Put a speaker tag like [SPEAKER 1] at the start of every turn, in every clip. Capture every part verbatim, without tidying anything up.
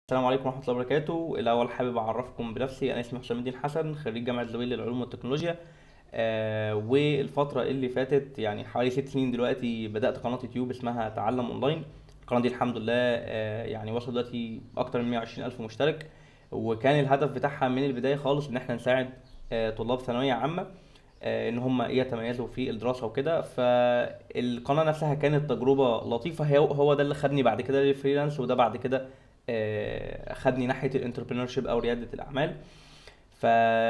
[SPEAKER 1] السلام عليكم ورحمة الله وبركاته. الأول حابب أعرفكم بنفسي، أنا اسمي حسام الدين حسن، خريج جامعة زويل للعلوم والتكنولوجيا. آه والفترة اللي فاتت يعني حوالي ست سنين دلوقتي بدأت قناة يوتيوب اسمها تعلم أونلاين. القناة دي الحمد لله آه يعني وصل دلوقتي أكتر من مية وعشرين ألف مشترك، وكان الهدف بتاعها من البداية خالص إن احنا نساعد آه طلاب ثانوية عامة آه، ان هم يتميزوا في الدراسه وكده. فالقناه نفسها كانت تجربه لطيفه، هي هو ده اللي خدني بعد كده للفريلانس، وده بعد كده آه، خدني ناحيه الانتربرينورشيب او رياده الاعمال. ف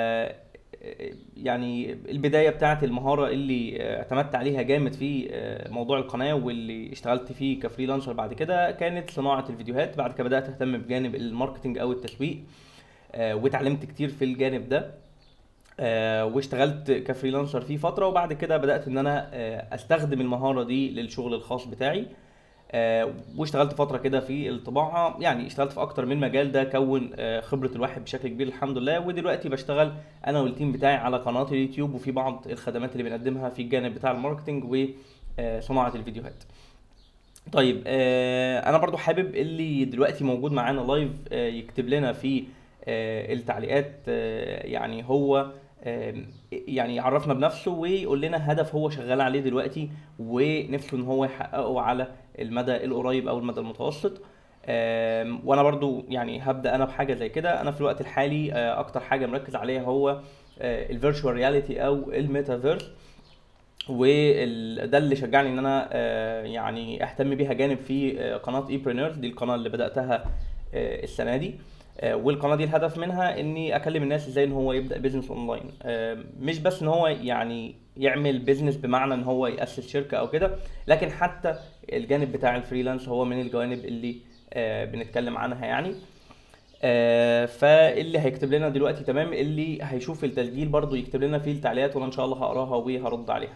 [SPEAKER 1] يعني البدايه بتاعت المهاره اللي آه، اعتمدت عليها جامد في آه، موضوع القناه واللي اشتغلت فيه كفريلانسر بعد كده كانت صناعه الفيديوهات. بعد كده بدات اهتم بجانب الماركتنج او التسويق، آه، واتعلمت كتير في الجانب ده. آه، واشتغلت كفريلانسر فيه فترة، وبعد كده بدأت ان انا آه، استخدم المهارة دي للشغل الخاص بتاعي. آه، واشتغلت فترة كده في الطباعة، يعني اشتغلت في اكتر من مجال، ده كون آه، خبرة الواحد بشكل كبير الحمد لله. ودلوقتي بشتغل انا والتيم بتاعي على قناة اليوتيوب، وفي بعض الخدمات اللي بنقدمها في الجانب بتاع الماركتينج وصناعة الفيديوهات. طيب آه، انا برضو حابب اللي دلوقتي موجود معانا لايف آه، يكتب لنا في آه، التعليقات، آه، يعني هو آه، يعني يعرفنا بنفسه ويقول لنا هدف هو شغال عليه دلوقتي ونفسه ان هو يحققه على المدى القريب او المدى المتوسط. آم، وانا برضو يعني هبدأ انا بحاجة زي كده. انا في الوقت الحالي آه، اكتر حاجة مركز عليها هو الفيرتشوال رياليتي او الميتافيرس، وده اللي شجعني ان انا آه، يعني اهتم بيها جانب في آه، قناه ايبرينيرز. دي القناه اللي بداتها آه، السنه دي. آه، والقناه دي الهدف منها اني اكلم الناس ازاي ان هو يبدا بيزنس اونلاين، آه، مش بس ان هو يعني يعمل بيزنس بمعنى ان هو ياسس شركه او كده، لكن حتى الجانب بتاع الفريلانس هو من الجوانب اللي آه، بنتكلم عنها يعني. آه، فاللي هيكتب لنا دلوقتي تمام، اللي هيشوف التسجيل برضو يكتب لنا فيه التعليقات، وانا ان شاء الله هقراها وهرد عليها.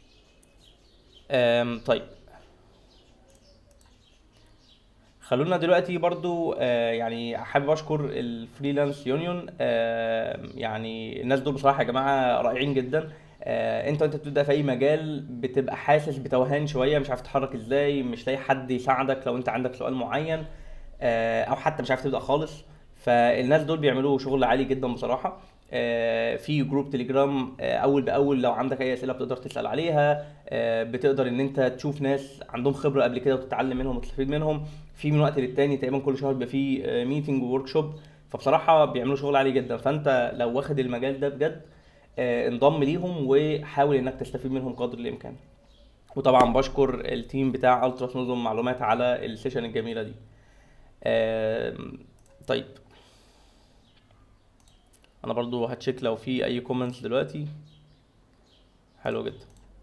[SPEAKER 1] آم، طيب، خلونا دلوقتي برضو آه، يعني حابب اشكر الفريلانس يونيون. آه، يعني الناس دول بصراحة يا جماعة رائعين جدا. آه، انت وانت بتبدأ في اي مجال بتبقى حاسس بتوهان شوية، مش عارف تتحرك ازاي، مش لاقي حد يساعدك لو انت عندك سؤال معين، آه، او حتى مش عارف تبدا خالص. فالناس دول بيعملوا شغل عالي جدا بصراحه. آه، في جروب تليجرام آه، اول باول لو عندك اي اسئله بتقدر تسال عليها. آه، بتقدر ان انت تشوف ناس عندهم خبره قبل كده وتتعلم منهم وتستفيد منهم. في من وقت للتاني تقريبا كل شهر بيبقى في ميتنج وورك شوب. فبصراحه بيعملوا شغل عالي جدا، فانت لو واخد المجال ده بجد آه، انضم ليهم وحاول انك تستفيد منهم قدر الامكان. وطبعا بشكر التيم بتاع التراس نظم معلومات على السيشن الجميله دي. آم، طيب، انا برضو هتشيك لو في اي كومنتس دلوقتي. حلو جدا.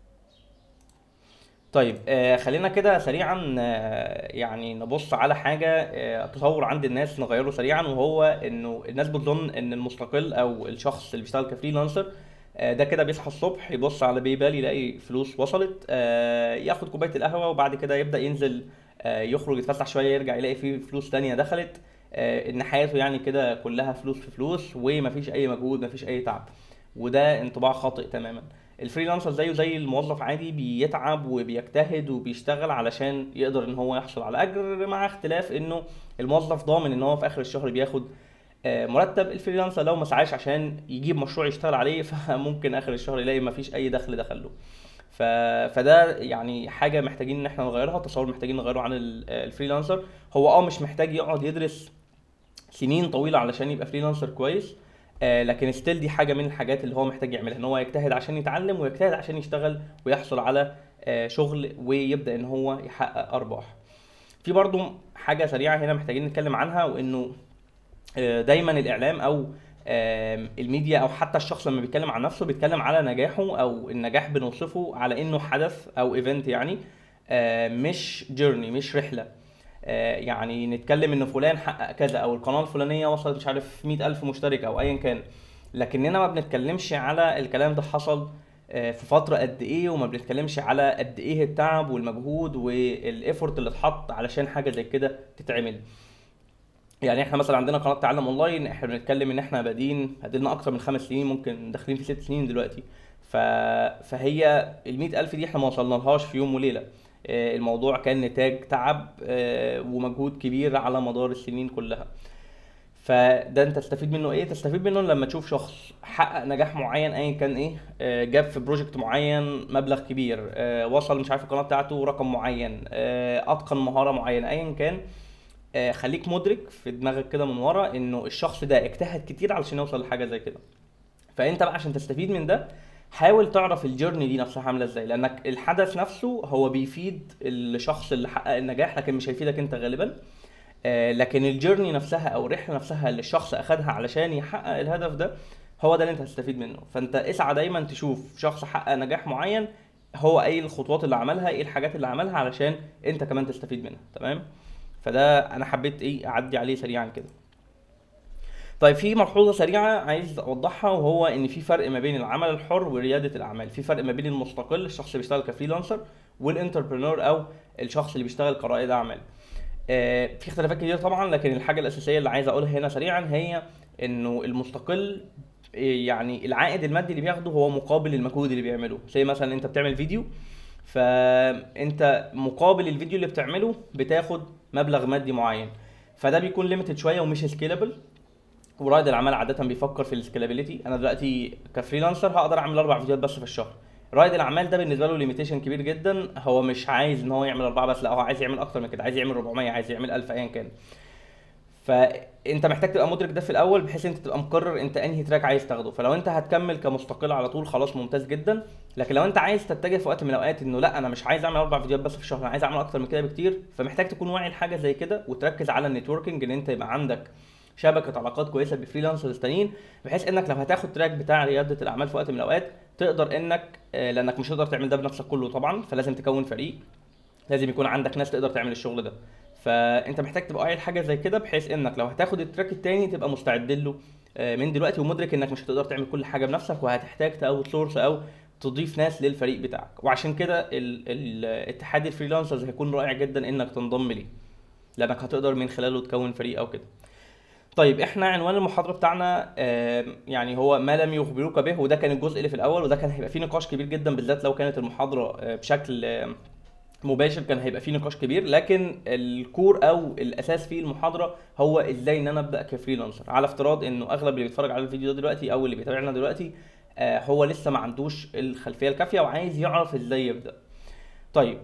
[SPEAKER 1] طيب آه خلينا كده سريعا آه يعني نبص على حاجة، آه تصور عند الناس نغيره سريعا، وهو انه الناس بتظن ان المستقل او الشخص اللي بيشتغل كفريلانسر آه ده كده بيصحى الصبح يبص على بيبال يلاقي فلوس وصلت، آه ياخد كوباية القهوة وبعد كده يبدأ ينزل آه يخرج يتفسح شوية يرجع يلاقي فيه فلوس تانية دخلت. آه ان حياته يعني كده كلها فلوس في فلوس ومفيش اي مجهود مفيش اي تعب. وده انطباع خاطئ تماما. الفريلانسر زيه زي الموظف عادي بيتعب وبيجتهد وبيشتغل علشان يقدر ان هو يحصل على اجر، مع اختلاف انه الموظف ضامن ان هو في اخر الشهر بياخد آه، مرتب. الفريلانسر لو ما سعاش عشان يجيب مشروع يشتغل عليه فممكن اخر الشهر يلاقي ما فيش اي دخل دخله. ف... فده يعني حاجه محتاجين ان احنا نغيرها، تصور محتاجين نغيره عن ال- الفريلانسر. هو اه مش محتاج يقعد يدرس سنين طويله علشان يبقى فريلانسر كويس، آه، لكن ستيل دي حاجه من الحاجات اللي هو محتاج يعملها، ان هو يجتهد عشان يتعلم ويجتهد عشان يشتغل ويحصل على آه، شغل ويبدا ان هو يحقق ارباح. في برضو حاجه سريعه هنا محتاجين نتكلم عنها، وانه آه، دايما الاعلام او آم، الميديا او حتى الشخص لما بيتكلم عن نفسه بيتكلم على نجاحه، او النجاح بنوصفه على انه حدث او ايفنت يعني، آه، مش جيرني مش رحله. آه، يعني نتكلم ان فلان حقق كذا او القناه الفلانيه وصلت مش عارف مئة الف مشترك او ايا كان، لكننا ما بنتكلمش على الكلام ده حصل آه، في فتره قد ايه، وما بنتكلمش على قد ايه التعب والمجهود والايفورت اللي اتحط علشان حاجه زي كده تتعمل. يعني احنا مثلا عندنا قناه تعلم اونلاين، احنا بنتكلم ان احنا بادئين ادينا اكتر من خمس سنين، ممكن داخلين في ست سنين دلوقتي. ف... فهي ال مئة الف دي احنا ما وصلنا لهاش في يوم وليله. آه، الموضوع كان نتاج تعب آه، ومجهود كبير على مدار السنين كلها. فده انت تستفيد منه ايه؟ تستفيد منه لما تشوف شخص حقق نجاح معين ايا كان ايه، آه، جاب في بروجكت معين مبلغ كبير، آه، وصل مش عارف القناه بتاعته رقم معين، آه، اتقن مهاره معينه ايا كان. آه، خليك مدرك في دماغك كده من ورا انه الشخص ده اجتهد كتير علشان يوصل لحاجه زي كده. فانت بقى عشان تستفيد من ده حاول تعرف الجيرني دي نفسها عامله ازاي، لانك الحدث نفسه هو بيفيد الشخص اللي حقق النجاح لكن مش هيفيدك انت غالبا. آه، لكن الجيرني نفسها او الرحله نفسها اللي الشخص اخدها علشان يحقق الهدف ده هو ده اللي انت هتستفيد منه. فانت اسعى دايما تشوف شخص حقق نجاح معين، هو ايه الخطوات اللي عملها، ايه الحاجات اللي عملها علشان انت كمان تستفيد منها. تمام؟ فده انا حبيت ايه اعدي عليه سريعا كده. طيب في ملحوظه سريعه عايز اوضحها، وهو ان في فرق ما بين العمل الحر ورياده الاعمال. في فرق ما بين المستقل، الشخص اللي بيشتغل كفريلانسر، والانتربرينور او الشخص اللي بيشتغل كرائد اعمال. آه، في اختلافات كتير طبعا، لكن الحاجه الاساسيه اللي عايز اقولها هنا سريعا هي انه المستقل آه، يعني العائد المادي اللي بياخده هو مقابل المجهود اللي بيعمله. زي مثلا انت بتعمل فيديو، فانت مقابل الفيديو اللي بتعمله بتاخد مبلغ مادي معين، فده بيكون ليميتد شويه ومش سكيلبل. ورائد الاعمال عاده بيفكر في السكيلابيلتي. انا دلوقتي كفريلانسر هقدر اعمل اربع فيديوهات بس في الشهر. رائد الاعمال ده بالنسبه له ليميتيشن كبير جدا، هو مش عايز ان هو يعمل اربعه بس، لا هو عايز يعمل اكتر من كده، عايز يعمل اربعمية، عايز يعمل الف ايا كان. فانت محتاج تبقى مدرك ده في الاول، بحيث انت تبقى مقرر انت انهي تراك عايز تاخده. فلو انت هتكمل كمستقل على طول خلاص ممتاز جدا، لكن لو انت عايز تتجه في وقت من الاوقات انه لا انا مش عايز اعمل اربع فيديوهات بس في الشهر، انا عايز اعمل اكتر من كده بكتير، فمحتاج تكون واعي لحاجه زي كده وتركز على النتوركينج، ان انت يبقى عندك شبكه علاقات كويسه بفريلانسرز تانيين، بحيث انك لو هتاخد تراك بتاع رياده الاعمال في وقت من الاوقات تقدر انك آه، لانك مش هتقدر تعمل ده بنفسك كله طبعا، فلازم تكون فريق، لازم يكون عندك ناس تقدر تعمل الشغل ده. فانت محتاج تبقى واعي لحاجه زي كده، بحيث انك لو هتاخد التراك التاني تبقى مستعد له آه، من دلوقتي، ومدرك انك مش هتقدر تعمل كل حاجه بنفسك، وهتحتاج تاوت سورس او تضيف ناس للفريق بتاعك. وعشان كده ال- ال- اتحاد الفريلانسرز هيكون رائع جدا انك تنضم ليه، لانك هتقدر من خلاله تكون فريق او كده. طيب احنا عنوان المحاضره بتاعنا آه، يعني هو ما لم يخبروك به، وده كان الجزء اللي في الاول، وده كان هيبقى فيه نقاش كبير جدا، بالذات لو كانت المحاضره آه، بشكل آه، مباشر كان هيبقى فيه نقاش كبير. لكن الكور او الاساس في المحاضره هو ازاي ان انا ابدا كفريلانسر، على افتراض انه اغلب اللي بيتفرج على الفيديو ده دلوقتي او اللي بيتابعنا دلوقتي آه، هو لسه ما عندوش الخلفيه الكافيه وعايز يعرف ازاي يبدا. طيب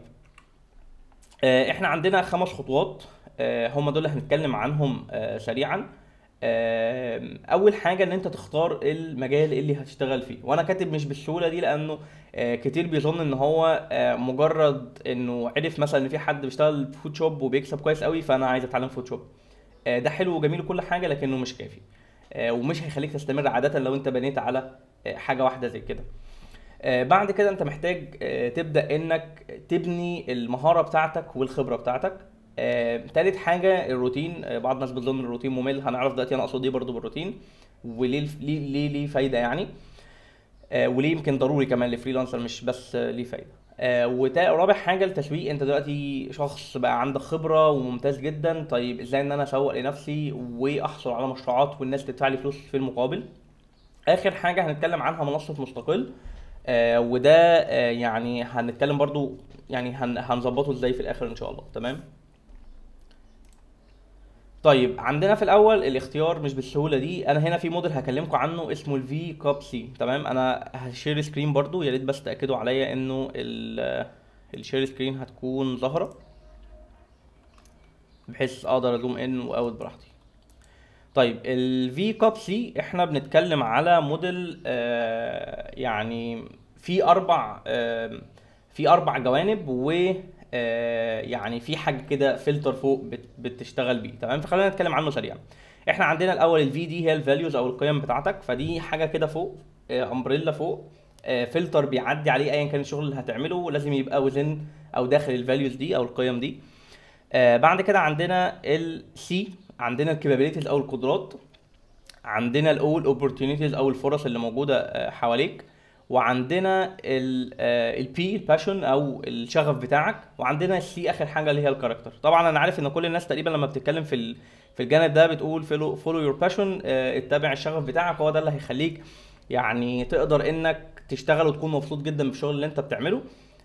[SPEAKER 1] آه، احنا عندنا خمس خطوات، آه، هم دول اللي هنتكلم عنهم آه، سريعا. آه، اول حاجه ان انت تختار المجال اللي هتشتغل فيه، وانا كاتب مش بالسهوله دي لانه آه، كتير بيظن ان هو آه، مجرد انه عرف مثلا ان في حد بيشتغل فوتوشوب وبيكسب كويس قوي فانا عايز اتعلم فوتوشوب. آه، ده حلو وجميل وكل حاجه، لكنه مش كافي آه، ومش هيخليك تستمر عاده لو انت بنيت على آه، حاجه واحده زي كده. آه، بعد كده انت محتاج آه، تبدأ انك تبني المهارة بتاعتك والخبرة بتاعتك. آه، تالت حاجة الروتين. آه، بعض الناس بتظن الروتين ممل، هنعرف دلوقتي انا اقصد ايه برضو بالروتين، وليه الف- ليه ليه ليه فايدة يعني، آه، وليه يمكن ضروري كمان للفريلانسر مش بس آه، ليه فايدة. آه، وتا- ورابع حاجة التسويق. انت دلوقتي شخص بقى عندك خبرة وممتاز جدا، طيب ازاي ان انا اسوق لنفسي واحصل على مشروعات والناس تدفع لي فلوس في المقابل. اخر حاجه هنتكلم عنها منصه مستقل، آه وده آه يعني هنتكلم برضو يعني هن هنظبطه ازاي في الاخر ان شاء الله. تمام؟ طيب عندنا في الاول الاختيار مش بالسهوله دي. انا هنا في موديل هكلمكم عنه اسمه الفي كاب سي. تمام؟ انا هشير سكرين برضو، يا ريت بس تاكدوا عليا انه الشير سكرين هتكون ظاهره بحيث اقدر ازوم ان واوت براحتي. طيب الفي كاب سي احنا بنتكلم على موديل آه يعني في اربع آه في اربع جوانب، و آه يعني في حاجه كده فلتر فوق بت بتشتغل بيه. تمام؟ فخلينا نتكلم عنه سريعا. احنا عندنا الاول الفي دي هي الفاليوز او القيم بتاعتك، فدي حاجه كده فوق، آه امبريلا فوق، آه فلتر بيعدي عليه ايا كان الشغل اللي هتعمله لازم يبقى وزن او داخل الفاليوز دي او القيم دي. آه بعد كده عندنا السي، عندنا الكابابيلتيز او القدرات، عندنا الاول اوبورتيونيتيز او الفرص اللي موجوده آه، حواليك، وعندنا البي الباشون او الشغف بتاعك، وعندنا السي اخر حاجه اللي هي الكاركتر. طبعا انا عارف ان كل الناس تقريبا لما بتتكلم في ال- في الجانب ده بتقول فولو فولو يور باشون، اتبع الشغف بتاعك، هو ده اللي هيخليك يعني تقدر انك تشتغل وتكون مبسوط جدا بالشغل اللي انت بتعمله.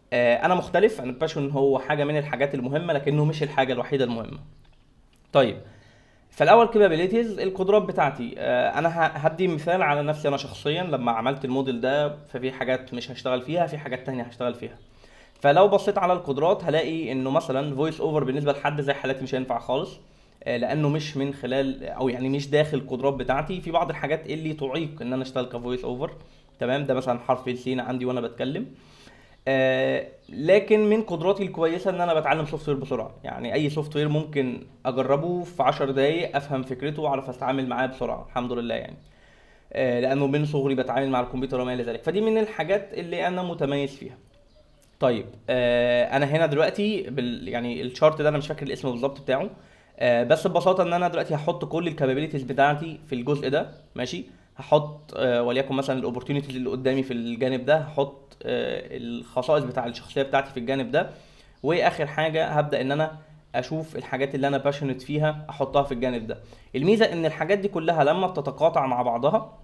[SPEAKER 1] آه، انا مختلف. انا الباشون هو حاجه من الحاجات المهمه لكنه مش الحاجه الوحيده المهمه. طيب، فالاول كابابيليتيز، القدرات بتاعتي. آه، انا ه- هدي مثال على نفسي انا شخصيا. لما عملت الموديل ده ففي حاجات مش هشتغل فيها، في حاجات تانية هشتغل فيها. فلو بصيت على القدرات هلاقي انه مثلا فويس اوفر بالنسبه لحد زي حالاتي مش هينفع خالص، آه، لانه مش من خلال او يعني مش داخل القدرات بتاعتي. في بعض الحاجات اللي تعيق ان انا اشتغل كفويس اوفر، تمام، ده مثلا حرف السين عندي وانا بتكلم. آه، لكن من قدراتي الكويسه ان انا بتعلم سوفت وير بسرعه. يعني اي سوفت وير ممكن اجربه في عشر دقايق افهم فكرته واعرف اتعامل معاه بسرعه الحمد لله يعني. آه، لانه من صغري بتعامل مع الكمبيوتر وما الى ذلك، فدي من الحاجات اللي انا متميز فيها. طيب، آه انا هنا دلوقتي بال يعني الشارت ده انا مش فاكر الاسم بالظبط بتاعه. آه بس ببساطه ان انا دلوقتي هحط كل الكابابيلتيز بتاعتي في الجزء ده، ماشي. هحط آه وليكن مثلا الاوبورتيونيتيز اللي قدامي في الجانب ده، هحط آه الخصائص بتاع الشخصيه بتاعتي في الجانب ده، واخر حاجه هبدا ان انا اشوف الحاجات اللي انا باشنت فيها احطها في الجانب ده. الميزه ان الحاجات دي كلها لما بتتقاطع مع بعضها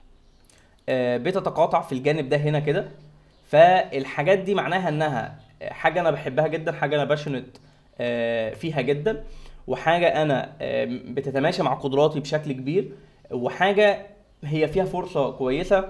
[SPEAKER 1] آه، بتتقاطع في الجانب ده هنا كده. فالحاجات دي معناها انها حاجه انا بحبها جدا، حاجه انا باشنت فيها جدا، وحاجه انا آه، بتتماشى مع قدراتي بشكل كبير، وحاجه هي فيها فرصه كويسه،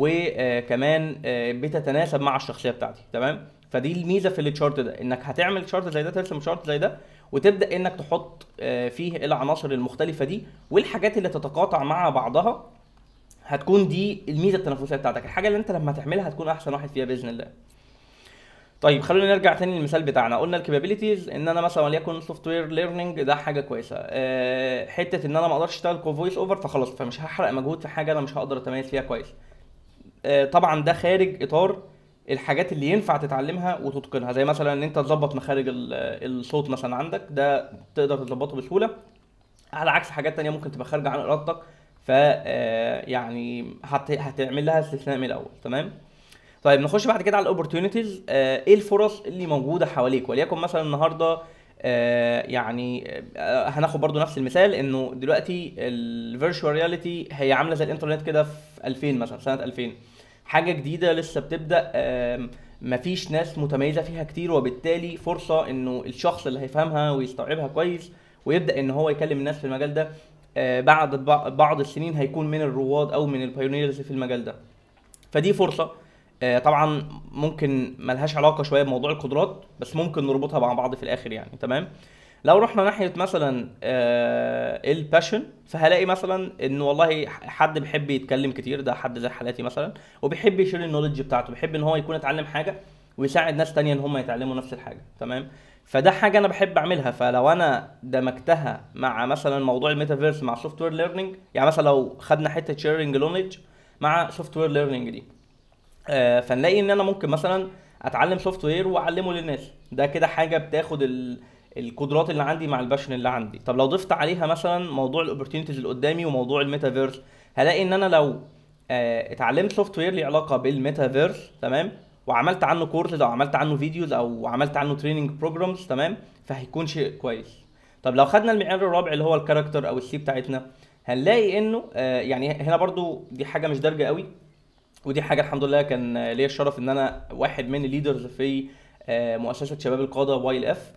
[SPEAKER 1] وكمان بتتناسب مع الشخصيه بتاعتي، تمام. فدي الميزه في التشارت ده، انك هتعمل شارت زي ده، ترسم شارت زي ده، وتبدا انك تحط آه، فيه العناصر المختلفه دي والحاجات اللي تتقاطع مع بعضها. هتكون دي الميزه التنافسيه بتاعتك، الحاجه اللي انت لما تعملها هتكون احسن واحد فيها باذن الله. طيب، خلونا نرجع تاني للمثال بتاعنا. قلنا الكابابيلتيز ان انا مثلا وليكن سوفت وير ليرنينج، ده حاجه كويسه. أه حته ان انا ما اقدرش اشتغل كفويس اوفر، فخلاص فمش هحرق مجهود في حاجه انا مش هقدر اتميز فيها كويس. أه طبعا ده خارج اطار الحاجات اللي ينفع تتعلمها وتتقنها، زي مثلا ان انت تظبط مخارج ال- الصوت مثلا عندك، ده تقدر تظبطه بسهوله، على عكس حاجات تانية ممكن تبقى خارجه عن ارادتك. ف آه، يعني هت... هتعمل لها استثناء من الاول، تمام. طيب، نخش بعد كده على الاوبورتيونيتيز. ايه الفرص اللي موجوده حواليك؟ وليكن مثلا النهارده آه، يعني آه، هناخد برضو نفس المثال، انه دلوقتي الفيرتشوال رياليتي هي عامله زي الانترنت كده في ألفين مثلا، سنه ألفين، حاجه جديده لسه بتبدا. آم، مفيش ناس متميزه فيها كتير، وبالتالي فرصه انه الشخص اللي هيفهمها ويستوعبها كويس ويبدا ان هو يكلم الناس في المجال ده آه، بعد بع- بعض السنين هيكون من الرواد او من البايونيرز في المجال ده. فدي فرصه. آه، طبعا ممكن ملهاش علاقه شويه بموضوع القدرات، بس ممكن نربطها مع بعض في الاخر يعني، تمام. لو رحنا ناحيه مثلا الباشن، فهلاقي مثلا انه والله حد بيحب يتكلم كتير، ده حد زي حالاتي مثلا، وبيحب يشير النولج بتاعته، بيحب ان هو يكون اتعلم حاجه ويساعد ناس تانية ان هم يتعلموا نفس الحاجه، تمام. فده حاجه انا بحب اعملها. فلو انا دمجتها مع مثلا موضوع الميتافيرس مع سوفت وير ليرنينج، يعني مثلا لو خدنا حته شيرنج نولج مع سوفت وير ليرنينج دي، آه، فنلاقي ان انا ممكن مثلا اتعلم سوفت وير واعلمه للناس. ده كده حاجه بتاخد ال... القدرات اللي عندي مع الباشن اللي عندي. طب لو ضفت عليها مثلا موضوع الاوبورتيونيتيز اللي قدامي وموضوع الميتافيرس، هلاقي ان انا لو آه، اتعلمت سوفت وير ليه علاقه بالميتافيرس، تمام، وعملت عنه كورسز او عملت عنه فيديوز او عملت عنه تريننج بروجرامز، تمام، فهيكون شيء كويس. طب لو خدنا المعيار الرابع اللي هو الكاركتر او السي بتاعتنا، هنلاقي انه آه، يعني هنا برضو دي حاجه مش دارجه قوي، ودي حاجه الحمد لله كان ليا الشرف ان انا واحد من الليدرز في آه، مؤسسه شباب القاده واي ال اف.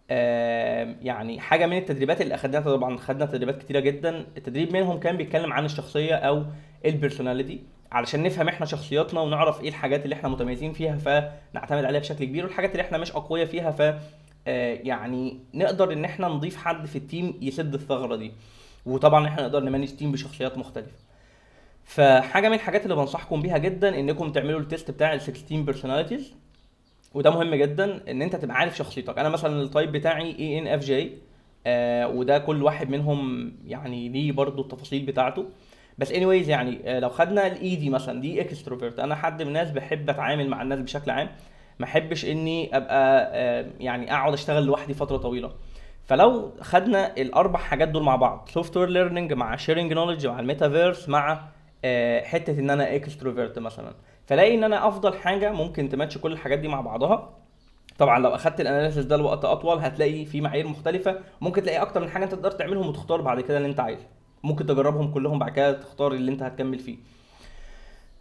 [SPEAKER 1] يعني حاجه من التدريبات اللي اخدناها، طبعا خدنا تدريبات كتيره جدا، التدريب منهم كان بيتكلم عن الشخصيه او البيرسوناليتي، علشان نفهم احنا شخصياتنا ونعرف ايه الحاجات اللي احنا متميزين فيها فنعتمد عليها بشكل كبير، والحاجات اللي احنا مش اقوياء فيها ف آه، يعني نقدر ان احنا نضيف حد في التيم يسد الثغره دي. وطبعا احنا نقدر نمانج تيم بشخصيات مختلفه. فحاجه من الحاجات اللي بنصحكم بيها جدا انكم تعملوا التيست بتاع ال ستاشر بيرسوناليتيز، وده مهم جدا ان انت تبقى عارف شخصيتك. انا مثلا التايب بتاعي اي ان اف جي، وده كل واحد منهم يعني ليه برضو التفاصيل بتاعته. بس anyways يعني آه، لو خدنا الاي دي مثلا، دي اكستروفيرت، انا حد من الناس بحب اتعامل مع الناس بشكل عام، ما احبش اني ابقى آه، يعني اقعد اشتغل لوحدي فتره طويله. فلو خدنا الاربع حاجات دول مع بعض، سوفت وير ليرنينج مع شيرنج نولج مع الميتافيرس مع آه، حته ان انا اكستروفيرت مثلا، فلاقي ان انا افضل حاجه ممكن تماتش كل الحاجات دي مع بعضها. طبعا لو اخدت الاناليسيس ده لوقت اطول هتلاقي في معايير مختلفه، ممكن تلاقي اكتر من حاجه انت تقدر تعملهم وتختار بعد كده اللي انت عايزه، ممكن تجربهم كلهم بعد كده تختار اللي انت هتكمل فيه.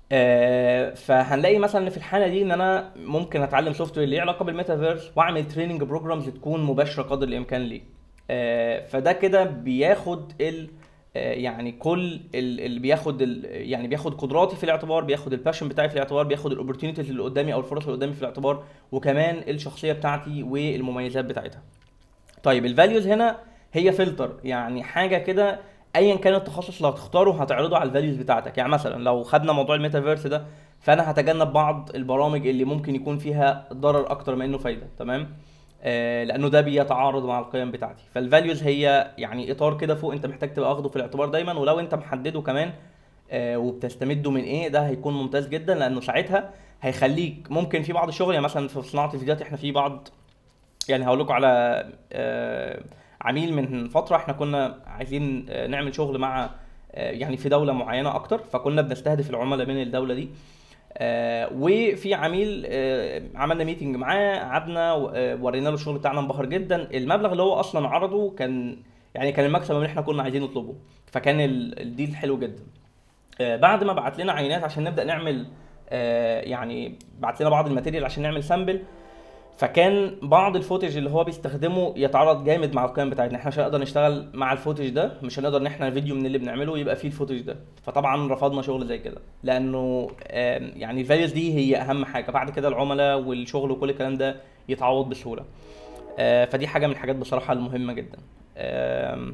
[SPEAKER 1] آه، فهنلاقي مثلا ان في الحاله دي ان انا ممكن اتعلم سوفت وير ليه علاقه بالميتافيرس واعمل تريننج بروجرامز تكون مباشره قدر الامكان ليه. آه، فده كده بياخد ال آه، يعني كل ال- اللي بياخد ال يعني بياخد قدراتي في الاعتبار، بياخد الباشن بتاعي في الاعتبار، بياخد الاوبورتيونيتيز اللي قدامي او الفرص اللي قدامي في الاعتبار، وكمان الشخصيه بتاعتي والمميزات بتاعتها. طيب الفاليوز هنا هي فلتر، يعني حاجه كده ايا كان التخصص اللي هتختاره هتعرضه على الفاليوز بتاعتك. يعني مثلا لو خدنا موضوع الميتافيرس ده، فانا هتجنب بعض البرامج اللي ممكن يكون فيها ضرر اكتر ما انه فايده، تمام؟ آه لانه ده بيتعارض مع القيم بتاعتي. فالفاليوز هي يعني اطار كده فوق انت محتاج تبقى واخده في الاعتبار دايما، ولو انت محدده كمان آه وبتستمده من ايه، ده هيكون ممتاز جدا، لانه ساعتها هيخليك ممكن في بعض الشغل، يعني مثلا في صناعه الفيديوهات احنا في بعض، يعني هقول لكم على آه، عميل من فتره احنا كنا عايزين آه، نعمل شغل مع آه، يعني في دوله معينه اكتر، فكنا بنستهدف العملاء من الدوله دي. آه، وفي عميل آه، عملنا ميتنج معاه، قعدنا و- آه، ورينا له الشغل بتاعنا، انبهر جدا. المبلغ اللي هو اصلا عرضه كان يعني كان المكسب اللي احنا كنا عايزين نطلبه، فكان ال- الديل حلو جدا. آه، بعد ما بعت لنا عينات عشان نبدا نعمل آه، يعني بعت لنا بعض الماتيريال عشان نعمل سامبل، فكان بعض الفوتج اللي هو بيستخدمه يتعارض جامد مع القيم بتاعتنا. احنا مش هنقدر نشتغل مع الفوتج ده، مش هنقدر ان احنا فيديو من اللي بنعمله يبقى فيه الفوتج ده. فطبعا رفضنا شغل زي كده، لانه آم، يعني الفاليوز دي هي اهم حاجه، بعد كده العملاء والشغل وكل الكلام ده يتعوض بسهوله. آه، فدي حاجه من الحاجات بصراحه المهمه جدا. آم،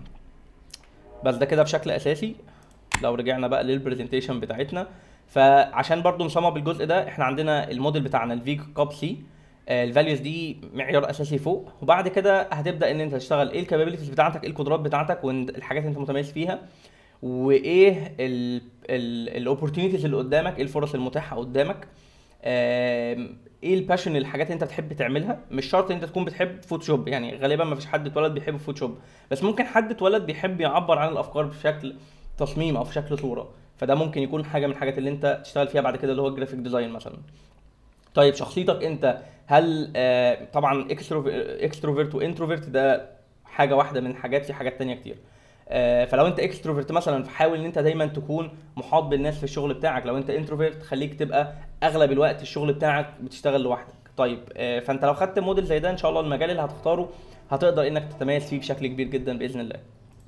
[SPEAKER 1] بس ده كده بشكل اساسي. لو رجعنا بقى للبرزنتيشن بتاعتنا، فعشان برضو نصمم الجزء ده، احنا عندنا الموديل بتاعنا الفيج كاب سي. الفاليوز دي معيار اساسي فوق، وبعد كده هتبدا ان انت تشتغل ايه الكابابيلتيز بتاعتك، ايه القدرات بتاعتك والحاجات اللي انت متميز فيها، وايه الاوبورتونيتيز اللي قدامك، ايه الفرص المتاحه قدامك. آم، ايه الباشن، الحاجات اللي انت بتحب تعملها. مش شرط انت تكون بتحب فوتوشوب، يعني غالبا ما فيش حد اتولد بيحب فوتوشوب، بس ممكن حد اتولد بيحب يعبر عن الافكار بشكل تصميم او في شكل صوره، فده ممكن يكون حاجه من الحاجات اللي انت تشتغل فيها بعد كده، اللي هو الجرافيك ديزاين مثلا. طيب شخصيتك انت، هل آه طبعا اكستروفيرت وانتروفيرت ده حاجه واحده من حاجات، في حاجات تانية كتير. آه فلو انت اكستروفيرت مثلا، فحاول ان انت دايما تكون محاط بالناس في الشغل بتاعك. لو انت انتروفيرت خليك تبقى اغلب الوقت الشغل بتاعك بتشتغل لوحدك. طيب آه فانت لو خدت موديل زي ده، ان شاء الله المجال اللي هتختاره هتقدر انك تتميز فيه بشكل كبير جدا باذن الله.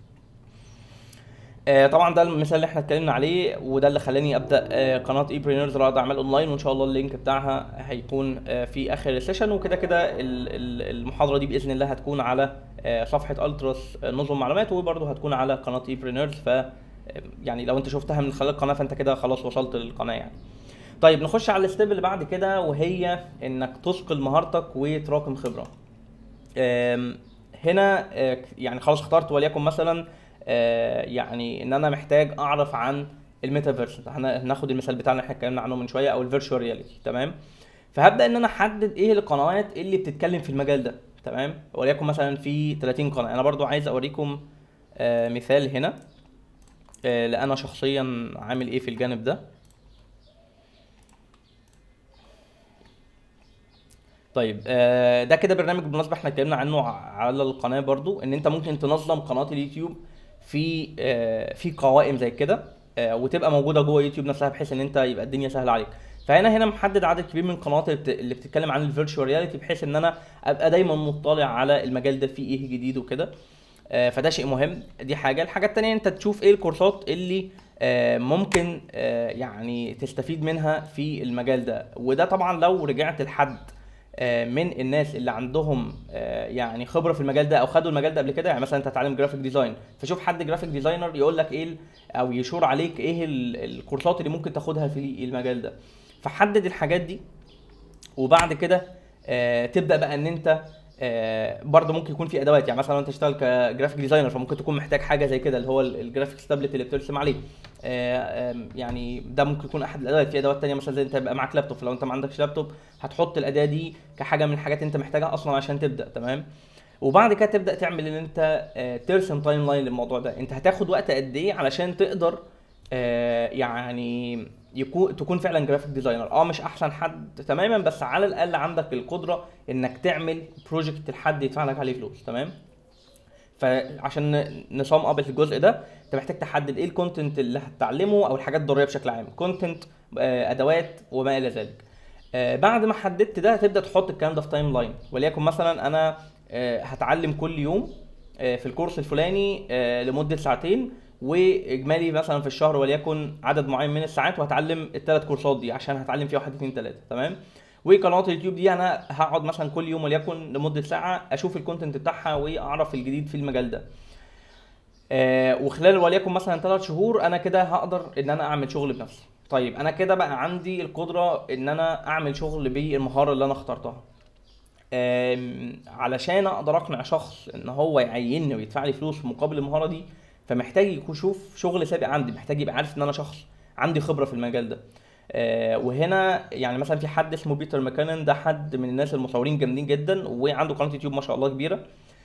[SPEAKER 1] آه، طبعا ده المثال اللي احنا اتكلمنا عليه، وده اللي خلاني ابدا آه، قناه اي برينرز رائد اعمال اونلاين، وان شاء الله اللينك بتاعها هيكون آه، في اخر السيشن. وكده كده ال- ال- المحاضره دي باذن الله هتكون على آه، صفحه التراس آه، نظم معلومات، وبرضه هتكون على قناه اي برينرز. ف آه، يعني لو انت شفتها من خلال القناه فانت كده خلاص وصلت للقناه يعني. طيب نخش على الستيب اللي بعد كده، وهي انك تثقل مهارتك وتراكم خبره. آم، هنا آه، يعني خلاص اخترت وليكن مثلا آه، يعني ان انا محتاج اعرف عن الميتافيرس. هن- هناخد المثال بتاعنا اللي احنا اتكلمنا عنه من شويه، او الفيرتشوال رياليتي، تمام؟ فهبدا ان انا احدد ايه القنوات اللي بتتكلم في المجال ده، تمام؟ وليكن مثلا في ثلاثين قناه. انا برضو عايز اوريكم آه، مثال هنا آه، لأنا شخصيا عامل ايه في الجانب ده. طيب آه، ده كده برنامج بالمناسبه احنا اتكلمنا عنه ع- على القناه برضو، ان انت ممكن تنظم قناه اليوتيوب في آه، في قوائم زي كده، آه، وتبقى موجوده جوه يوتيوب نفسها، بحيث ان انت يبقى الدنيا سهله عليك. فانا هنا محدد عدد كبير من القنوات اللي بت- اللي بتتكلم عن الفيرتشوال رياليتي، بحيث ان انا ابقى دايما مطلع على المجال ده فيه ايه جديد وكده. آه، فده شيء مهم. دي حاجه. الحاجه التانيه انت تشوف ايه الكورسات اللي آه، ممكن آه، يعني تستفيد منها في المجال ده. وده طبعا لو رجعت لحد آه، من الناس اللي عندهم آه، يعني خبره في المجال ده، او خدوا المجال ده قبل كده. يعني مثلا انت تتعلم جرافيك ديزاين، فشوف حد جرافيك ديزاينر يقول لك ايه ال- او يشور عليك ايه ال- الكورسات اللي ممكن تاخدها في المجال ده. فحدد الحاجات دي، وبعد كده آه، تبدا بقى ان انت آه، برضه ممكن يكون في ادوات. يعني مثلا لو انت تشتغل كجرافيك ديزاينر، فممكن تكون محتاج حاجه زي كده، اللي هو الجرافيكس تابلت اللي بترسم عليه. آه، آم، يعني ده ممكن يكون احد الادوات. في ادوات تانية مثلا زي انت يبقى معاك لابتوب، فلو انت ما عندكش لابتوب هتحط الاداه دي كحاجه من الحاجات انت محتاجها اصلا عشان تبدا، تمام؟ وبعد كده تبدا تعمل ان انت آه، ترسم تايم لاين للموضوع ده. انت هتاخد وقت قد ايه علشان تقدر آه، يعني يكون تكون فعلا جرافيك ديزاينر. اه مش احسن حد تماما، بس على الاقل عندك القدره انك تعمل بروجكت لحد يدفع لك عليه فلوس، تمام؟ فعشان نصام اب الجزء ده انت محتاج تحدد ايه الكونتنت اللي هتتعلمه او الحاجات الضروريه بشكل عام، كونتنت، ادوات وما الى ذلك. آه، بعد ما حددت ده هتبدا تحط الكلام ده في تايم لاين، وليكن مثلا انا آه، هتعلم كل يوم آه، في الكورس الفلاني آه، لمده ساعتين، واجمالي مثلا في الشهر وليكن عدد معين من الساعات، وهتعلم الثلاث كورسات دي عشان هتعلم فيها واحد اتنين تلاته. تمام. وقناه اليوتيوب دي انا هقعد مثلا كل يوم وليكن لمده ساعه اشوف الكونتنت بتاعها واعرف الجديد في المجال ده. آه، وخلال وليكن مثلا ثلاث شهور انا كده هقدر ان انا اعمل شغل بنفسي. طيب انا كده بقى عندي القدره ان انا اعمل شغل بالمهاره اللي انا اخترتها. آم، علشان اقدر اقنع شخص ان هو يعينني ويدفع لي فلوس مقابل المهاره دي، فمحتاج يكون يشوف شغل سابق عندي، محتاج يبقى عارف ان انا شخص عندي خبره في المجال ده. آه، وهنا يعني مثلا في حد اسمه بيتر ماكانن، ده حد من الناس المصورين جامدين جدا وعنده قناه يوتيوب ما شاء الله كبيره.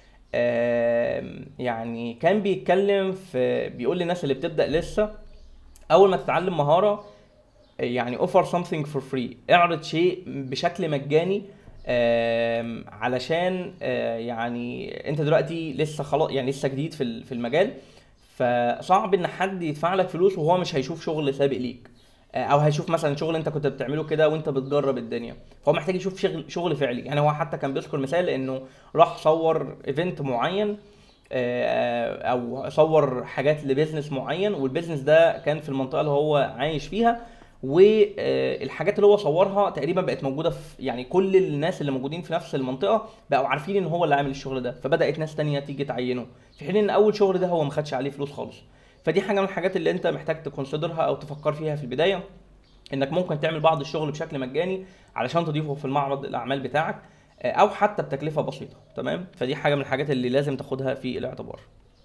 [SPEAKER 1] آم، يعني كان بيتكلم في بيقول للناس اللي بتبدأ لسه، اول ما تتعلم مهارة يعني offer something for free، اعرض شيء بشكل مجاني. آم، علشان آه، يعني انت دلوقتي لسه خلاص يعني لسه جديد في ال- في المجال، فصعب ان حد يدفع لك فلوس وهو مش هيشوف شغل سابق ليك، آه، او هيشوف مثلا شغل انت كنت بتعمله كده وانت بتجرب الدنيا. فهو محتاج يشوف شغل شغل فعلي. يعني هو حتى كان بيذكر مثال انه راح صور ايفنت معين، آه، او صور حاجات لبيزنس معين، والبيزنس ده كان في المنطقه اللي هو عايش فيها، والحاجات اللي هو صورها تقريبا بقت موجوده في يعني كل الناس اللي موجودين في نفس المنطقه بقوا عارفين ان هو اللي عامل الشغل ده، فبدات ناس تانية تيجي تعينه، في حين ان اول شغل ده هو ما خدش عليه فلوس خالص. فدي حاجه من الحاجات اللي انت محتاج تكونسيدرها او تفكر فيها في البدايه، انك ممكن تعمل بعض الشغل بشكل مجاني علشان تضيفه في المعرض الاعمال بتاعك، آه، او حتى بتكلفه بسيطه. تمام. فدي حاجه من الحاجات اللي لازم تاخدها في الاعتبار.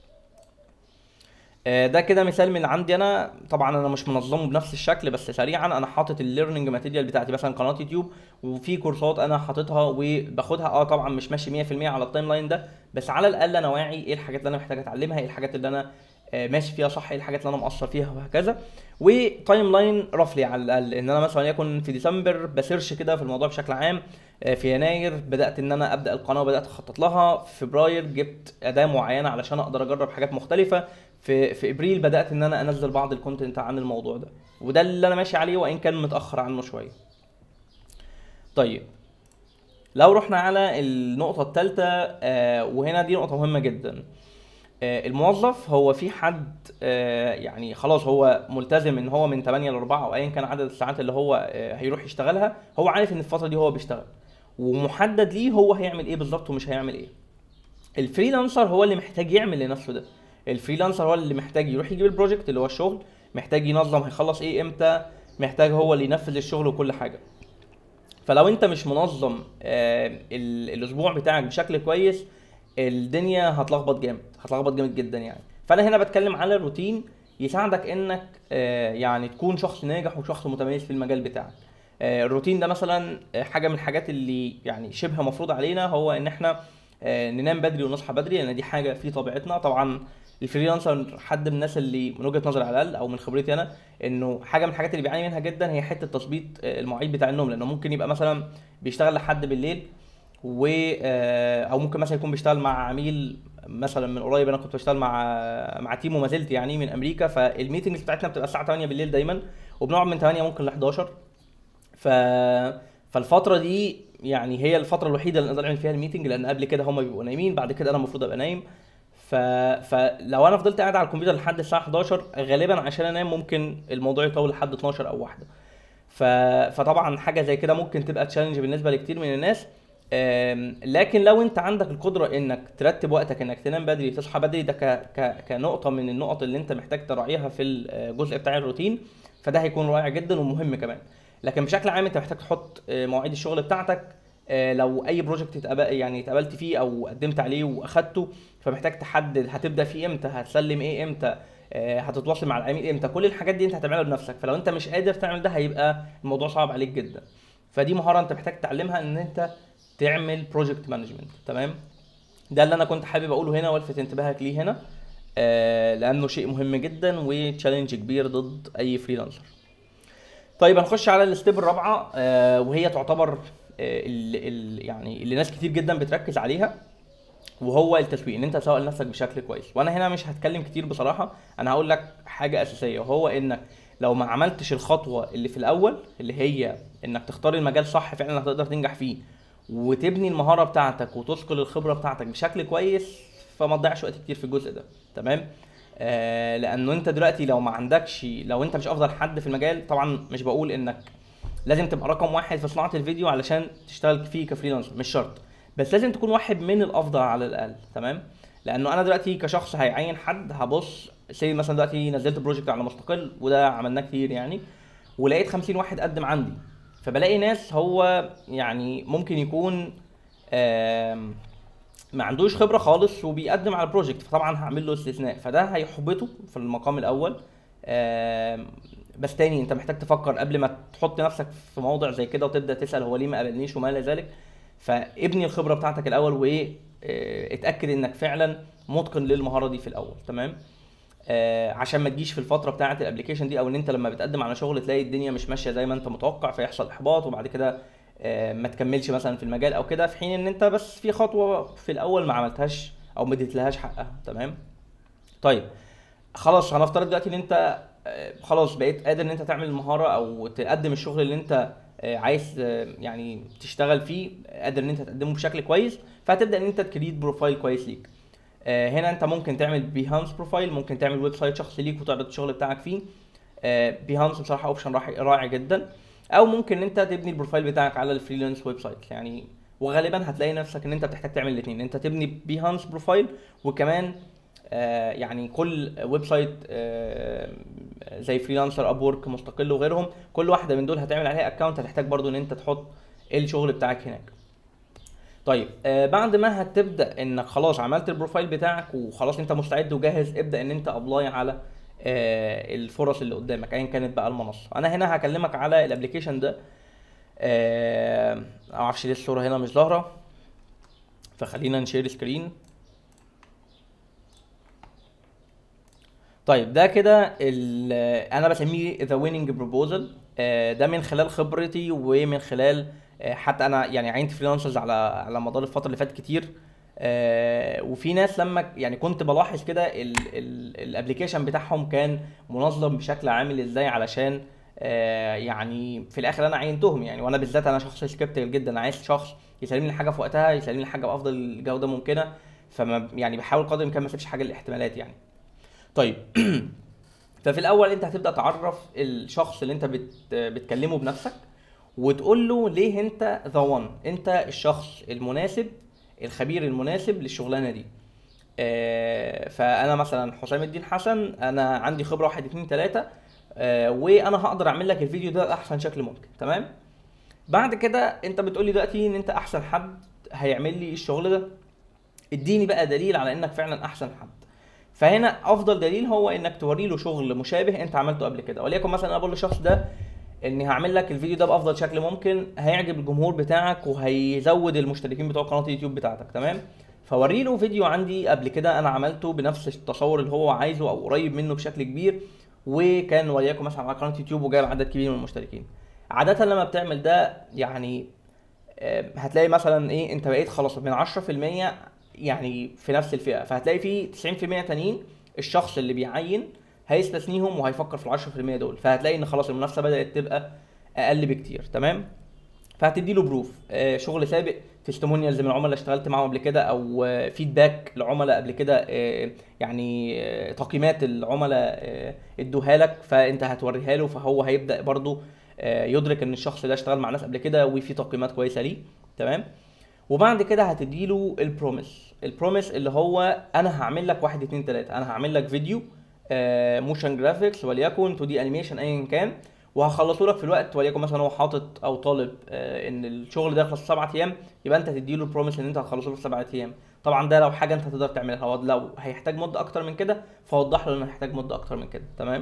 [SPEAKER 1] آه، ده كده مثال من عندي انا، طبعا انا مش منظمه بنفس الشكل، بس سريعا انا حاطط الليرنينج ماتيريال بتاعتي مثلا قناه يوتيوب، وفي كورسات انا حاططها وباخدها. اه طبعا مش ماشي مية في المية على التايم لاين ده، بس على الاقل انا واعي ايه الحاجات اللي انا محتاج اتعلمها، ايه الحاجات اللي انا آه، ماشي فيها صح، ايه الحاجات اللي انا مقصر فيها، وهكذا. وتايم لاين رفلي على الاقل، ان انا مثلا يكون في ديسمبر بسيرش كده في الموضوع بشكل عام، آه، في يناير بدات ان انا ابدا القناه وبدات اخطط لها، في فبراير جبت اداه معينه علشان اقدر اجرب حاجات مختلفه، في في ابريل بدات ان انا انزل بعض الكونتنت عن الموضوع ده. وده اللي انا ماشي عليه وان كان متاخر عنه شويه. طيب لو رحنا على النقطه الثالثه، آه وهنا دي نقطه مهمه جدا. آه الموظف هو في حد آه يعني خلاص هو ملتزم ان هو من تمانية ل اربعة او ايا كان عدد الساعات اللي هو آه هيروح يشتغلها، هو عارف ان الفتره دي هو بيشتغل ومحدد ليه هو هيعمل ايه بالظبط ومش هيعمل ايه. الفريلانسر هو اللي محتاج يعمل لنفسه ده. الفريلانسر هو اللي محتاج يروح يجيب البروجكت اللي هو الشغل، محتاج ينظم هيخلص ايه امتى، محتاج هو اللي ينفذ الشغل وكل حاجه. فلو انت مش منظم آه، ال- الاسبوع بتاعك بشكل كويس، الدنيا هتلخبط جامد، هتلخبط جامد جدا يعني. فانا هنا بتكلم على الروتين يساعدك انك آه، يعني تكون شخص ناجح وشخص متميز في المجال بتاعك. آه، الروتين ده مثلا آه، حاجه من الحاجات اللي يعني شبه مفروض علينا، هو ان احنا آه، ننام بدري ونصحى بدري، لان دي حاجه في طبيعتنا طبعا. الفريلانسر حد من الناس اللي من وجهه نظري على الاقل او من خبرتي انا، انه حاجه من الحاجات اللي بيعاني منها جدا هي حته تظبيط آه، المواعيد بتاع النوم، لانه ممكن يبقى مثلا بيشتغل لحد بالليل، و آه، او ممكن مثلا يكون بيشتغل مع عميل. مثلا من قريب انا كنت بشتغل مع مع تيم وما زلت يعني من امريكا، فالميتنجز بتاعتنا بتبقى الساعه تمانية بالليل دايما، وبنقعد من تمانية ممكن ل حداشر. ف فالفتره دي يعني هي الفتره الوحيده اللي نقدر نعمل فيها الميتنج، لان قبل كده هم بيبقوا نايمين، بعد كده انا المفروض ابقى نايم. ف... فلو انا فضلت قاعد على الكمبيوتر لحد الساعه حداشر غالبا عشان انام، ممكن الموضوع يطول لحد اتناشر او واحدة. ف... فطبعا حاجه زي كده ممكن تبقى تشالنج بالنسبه لكتير من الناس. أم، لكن لو انت عندك القدره انك ترتب وقتك، انك تنام بدري تصحى بدري، ده ك... ك... كنقطه من النقط اللي انت محتاج تراعيها في الجزء بتاع الروتين، فده هيكون رائع جدا ومهم كمان. لكن بشكل عام انت محتاج تحط آه، مواعيد الشغل بتاعتك. آه، لو اي بروجكت اتقبل يعني اتقبلت فيه او قدمت عليه واخدته، فمحتاج تحدد هتبدا فيه امتى، هتسلم ايه امتى، آه، هتتواصل مع العميل امتى. كل الحاجات دي انت هتعملها بنفسك، فلو انت مش قادر تعمل ده هيبقى الموضوع صعب عليك جدا. فدي مهاره انت محتاج تتعلمها، ان انت تعمل بروجكت مانجمنت. تمام. ده اللي انا كنت حابب اقوله هنا والفت انتباهك ليه هنا، آه، لانه شيء مهم جدا وتشالنج كبير ضد اي فريلانسر. طيب هنخش على الستيب الرابعه، آه، وهي تعتبر آه، ال- ال- يعني اللي ناس كتير جدا بتركز عليها، وهو التسويق، ان انت تسوق لنفسك بشكل كويس. وانا هنا مش هتكلم كتير بصراحه، انا هقول لك حاجه اساسيه، وهو انك لو ما عملتش الخطوه اللي في الاول اللي هي انك تختار المجال صح فعلا هتقدر تنجح فيه، وتبني المهاره بتاعتك وتثقل الخبره بتاعتك بشكل كويس، فما تضيعش وقت كتير في الجزء ده. تمام. آه لانه انت دلوقتي لو ما عندكش، لو انت مش افضل حد في المجال، طبعا مش بقول انك لازم تبقى رقم واحد في صناعه الفيديو علشان تشتغل فيه كفريلانسر، مش شرط، بس لازم تكون واحد من الافضل على الاقل. تمام. لانه انا دلوقتي كشخص هيعين حد، هبص سي مثلا دلوقتي نزلت بروجكت على مستقل وده عملناه كتير يعني، ولقيت خمسين واحد قدم عندي، فبلاقي ناس هو يعني ممكن يكون آم، ما عندوش خبره خالص وبيقدم على البروجكت، فطبعا هعمل له استثناء، فده هيحبطه في المقام الاول. آم، بس تاني انت محتاج تفكر قبل ما تحط نفسك في موضع زي كده وتبدا تسال هو ليه ما قابلنيش وما الى ذلك. فابني الخبره بتاعتك الاول، وايه اه، اتاكد انك فعلا متقن للمهاره دي في الاول. تمام. آه عشان ما تجيش في الفتره بتاعه الابلكيشن دي، او ان انت لما بتقدم على شغل تلاقي الدنيا مش ماشيه زي ما انت متوقع، فيحصل احباط وبعد كده آه ما تكملش مثلا في المجال او كده، في حين ان انت بس في خطوه في الاول ما عملتهاش او ما اديتلهاش حقها. تمام. طيب خلاص، هنفترض دلوقتي ان انت آه، خلاص بقيت قادر ان انت تعمل المهاره او تقدم الشغل اللي انت آه، عايز آه، يعني تشتغل فيه، قادر ان انت تقدمه بشكل كويس، فهتبدا ان انت تكريت بروفايل كويس ليك. آه، هنا انت ممكن تعمل بيهانس بروفايل، ممكن تعمل ويب سايت شخصي ليك وتعرض الشغل بتاعك فيه. بيهانس بصراحه اوبشن رائع جدا. او ممكن انت تبني البروفايل بتاعك على الفريلانس ويب سايت يعني، وغالبا هتلاقي نفسك ان انت بتحتاج تعمل الاثنين، انت تبني بيهانس بروفايل، وكمان آه، يعني كل ويب سايت آه، زي فريلانسر، اب وورك، مستقل وغيرهم، كل واحده من دول هتعمل عليها اكونت، هتحتاج برضو ان انت تحط الشغل بتاعك هناك. طيب آه بعد ما هتبدا انك خلاص عملت البروفايل بتاعك وخلاص انت مستعد وجاهز، ابدا ان انت ابلاي على آه الفرص اللي قدامك ايا كانت بقى المنصه. انا هنا هكلمك على الابلكيشن ده. آه معرفش ليه الصوره هنا مش ظاهره، فخلينا نشير سكرين. طيب ده كده ال- انا بسميه ذا ويننج بروبوزل. ده من خلال خبرتي ومن خلال آه، حتى انا يعني عينت فريلانسرز على على مدار الفتره اللي فاتت كتير. آه، وفي ناس لما يعني كنت بلاحظ كده الابلكيشن بتاعهم كان منظم بشكل عامل ازاي، علشان آه، يعني في الاخر انا عينتهم يعني، وانا بالذات انا شخص سكيبتيكال جدا، عايز شخص يسلمني الحاجه في وقتها، يسلمني الحاجه بافضل جوده ممكنه، فما يعني بحاول قدر الامكان ما اسيبش حاجه للاحتمالات يعني. طيب ففي الاول انت هتبدا تعرف الشخص اللي انت بت... بتكلمه بنفسك، وتقول له ليه انت ذا وان، انت الشخص المناسب، الخبير المناسب للشغلانه دي. آه، فانا مثلا حسام الدين حسن، انا عندي خبره واحد اتنين تلاته، آه، وانا هقدر اعمل لك الفيديو ده باحسن شكل ممكن. تمام. بعد كده انت بتقول لي دلوقتي ان انت احسن حد هيعمل لي الشغل ده، اديني بقى دليل على انك فعلا احسن حد. فهنا افضل دليل هو انك توري له شغل مشابه انت عملته قبل كده، وليكن مثلا انا بقول للشخص ده اني هعمل لك الفيديو ده بافضل شكل ممكن، هيعجب الجمهور بتاعك وهيزود المشتركين بتوع قناه اليوتيوب بتاعتك. تمام. فوري له فيديو عندي قبل كده انا عملته بنفس التصور اللي هو عايزه او قريب منه بشكل كبير، وكان وليكن مثلا على قناه يوتيوب وجايب عدد كبير من المشتركين. عاده لما بتعمل ده يعني آه، هتلاقي مثلا ايه، انت بقيت خلاص من عشرة في المية يعني في نفس الفئه، فهتلاقي في تسعين في المية تانيين الشخص اللي بيعين هيستثنيهم وهيفكر في ال عشرة في المية دول، فهتلاقي ان خلاص المنافسه بدات تبقى اقل بكتير. تمام. فهتدي له بروف، آه، شغل سابق، تستمونيالز من العملاء اشتغلت معاهم قبل كده، او فيدباك لعملاء قبل كده، آه، يعني آه، تقييمات العملاء آه، ادوها لك، فانت هتوريها له، فهو هيبدا برضو آه، يدرك ان الشخص ده اشتغل مع ناس قبل كده وفي تقييمات كويسه ليه. تمام. وبعد كده هتديله البروميس. البروميس اللي هو انا هعمل لك واحد اتنين تلاته، انا هعمل لك فيديو موشن جرافيكس وليكن تو دي انيميشن ايا كان، وهخلصه لك في الوقت، وليكن مثلا هو حاطط او طالب آه، ان الشغل ده يخلص في سبعة ايام، يبقى انت تديله البروميس ان انت هتخلصه له في سبعة ايام. طبعا ده لو حاجه انت تقدر تعملها، هو لو هيحتاج مده اكتر من كده فوضح له انه هيحتاج مده اكتر من كده. تمام.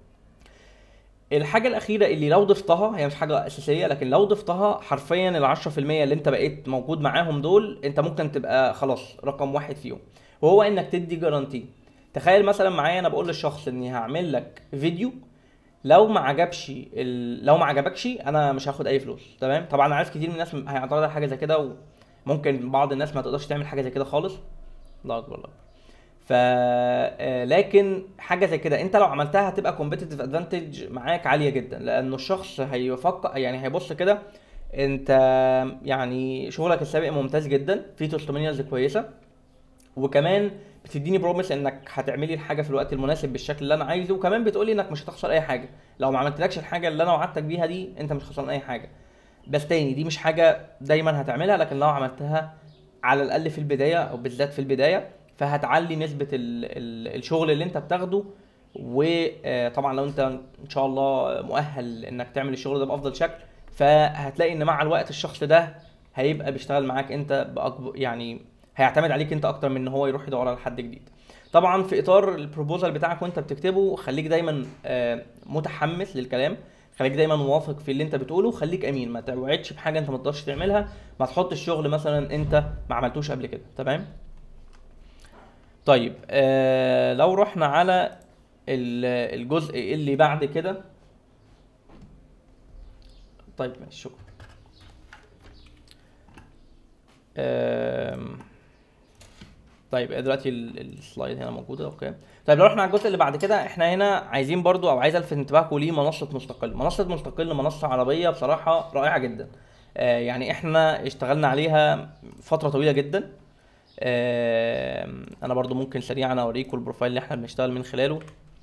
[SPEAKER 1] الحاجة الأخيرة اللي لو ضفتها، هي مش حاجة أساسية لكن لو ضفتها حرفيا ال عشرة في المية اللي أنت بقيت موجود معاهم دول أنت ممكن تبقى خلاص رقم واحد فيهم، وهو إنك تدي جارانتي. تخيل مثلا معايا أنا بقول للشخص إني هعمل لك فيديو، لو ما عجبش ال... لو ما عجبكش أنا مش هاخد أي فلوس. تمام. طبعا أنا عارف كتير من الناس هيعترض على حاجة زي كده، وممكن بعض الناس ما تقدرش تعمل حاجة زي كده خالص، الله اكبر، الله اكبر. ف آه، لكن حاجه زي كده انت لو عملتها هتبقى كومبيتيتيف ادفانتج معاك عاليه جدا، لانه الشخص هيفكر يعني هيبص كده، انت يعني شغلك السابق ممتاز جدا، في تستمونيالز كويسه، وكمان بتديني بروميس انك هتعملي الحاجه في الوقت المناسب بالشكل اللي انا عايزه، وكمان بتقولي انك مش هتخسر اي حاجه. لو ما عملتلكش الحاجه اللي انا وعدتك بيها دي انت مش خسران اي حاجه. بس تاني دي مش حاجه دايما هتعملها، لكن لو عملتها على الاقل في البدايه او بالذات في البدايه فهتعلي نسبه ال ال الشغل اللي انت بتاخده. وطبعا لو انت ان شاء الله مؤهل انك تعمل الشغل ده بافضل شكل، فهتلاقي ان مع الوقت الشخص ده هيبقى بيشتغل معاك انت باكبر، يعني هيعتمد عليك انت اكتر من ان هو يروح يدور على حد جديد. طبعا في اطار البروبوزال بتاعك وانت بتكتبه خليك دايما آه، متحمس للكلام، خليك دايما موافق في اللي انت بتقوله، خليك امين، ما توعدش بحاجه انت ما تقدرش تعملها، ما تحطش شغل مثلا انت ما عملتوش قبل كده. تمام. طيب آه لو رحنا على ال- الجزء اللي بعد كده. طيب ماشي، شكرا. آم، طيب دلوقتي ال- السلايد هنا موجوده، اوكي. طيب لو رحنا على الجزء اللي بعد كده، احنا هنا عايزين برضو او عايز الفت انتباهكم ليه منصه مستقل. منصه مستقل منصه عربيه بصراحه رائعه جدا. آه يعني احنا اشتغلنا عليها فتره طويله جدا. آه انا برضو ممكن سريعا اوريكم البروفايل اللي احنا بنشتغل من خلاله.